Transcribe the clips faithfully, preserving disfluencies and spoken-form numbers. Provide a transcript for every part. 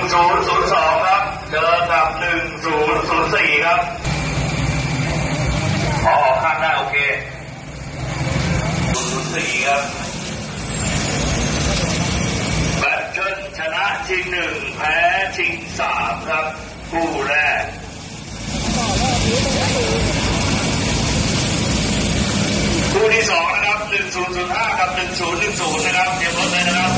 ศูนย์ศูนย์สองครับเจอกับหนึ่งศูนย์ศูนย์สี่ครับขอออกข้างได้โอเคศูนย์สี่ครับแบทเทิลชนะชิงหนึ่งแพ้ชิงสามครับคู่แรกคู่ที่สองนะครับหนึ่งศูนย์ศูนย์ห้ากับหนึ่งศูนย์หนึ่งศูนย์นะครับเตรียมรถเลยนะครับ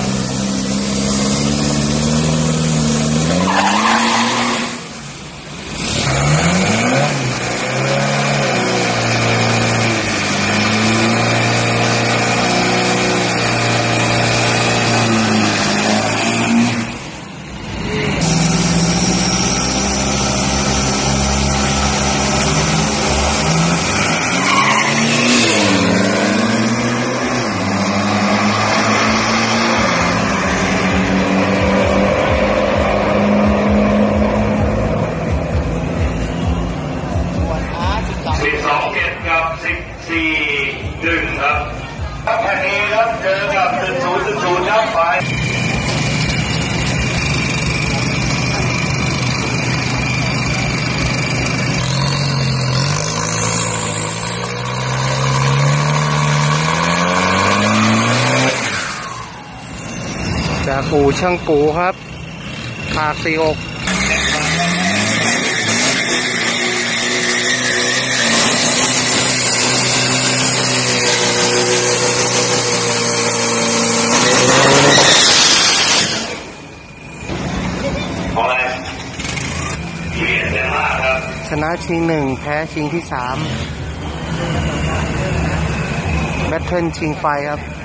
สิบสองเจ็ดกับสิบสี่หนึ่งครับแผ่นนี้ครับเจอกับหนึ่งศูนย์หนึ่งศูนย์ครับไปจากอู่ช่างกูครับภาคสี่หกชนะชิงหนึ่งแพ้ชิงที่สามแบทเทิลชิงไฟครับ